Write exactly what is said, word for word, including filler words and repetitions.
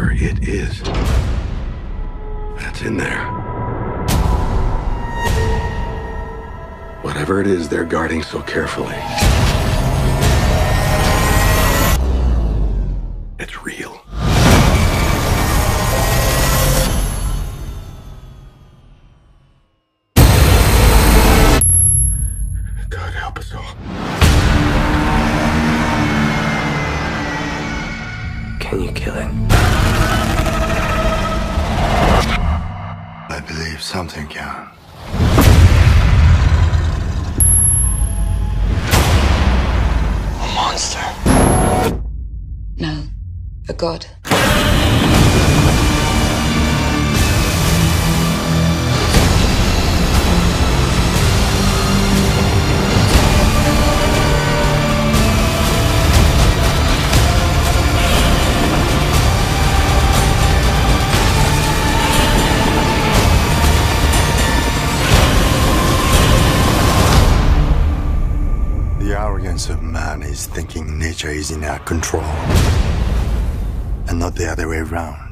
whatever it is that's in there. Whatever it is they're guarding so carefully. It's real. God help us all. Can you kill it? I believe something can. A monster. No, a god. The arrogance of man is thinking nature is in our control, and not the other way around.